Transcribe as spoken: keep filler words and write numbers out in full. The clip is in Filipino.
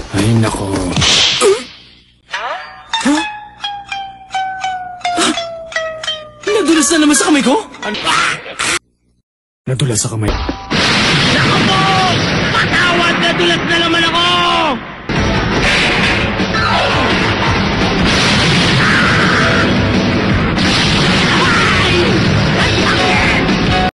Ay, nako. Ha? Nadulas na naman sa kamay ko? Nadulas sa kamay. Nako po!